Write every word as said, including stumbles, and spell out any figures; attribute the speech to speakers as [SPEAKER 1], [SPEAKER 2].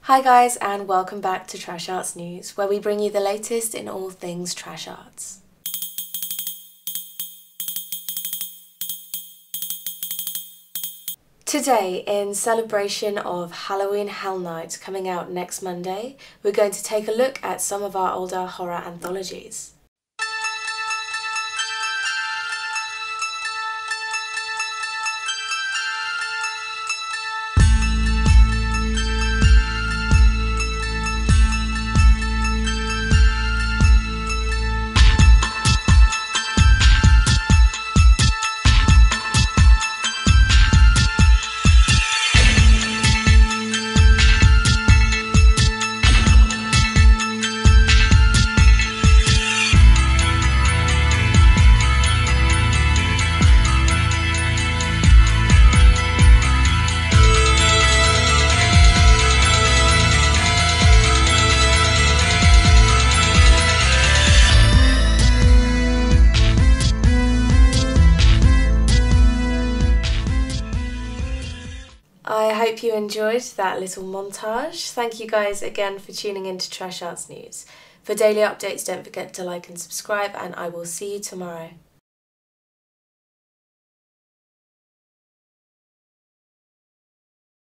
[SPEAKER 1] Hi guys, and welcome back to Trash Arts News, where we bring you the latest in all things trash arts. Today, in celebration of Halloween Hell Night coming out next Monday, we're going to take a look at some of our older horror anthologies. I hope you enjoyed that little montage. Thank you guys again for tuning in to Trash Arts News. For daily updates, don't forget to like and subscribe, and I will see you tomorrow.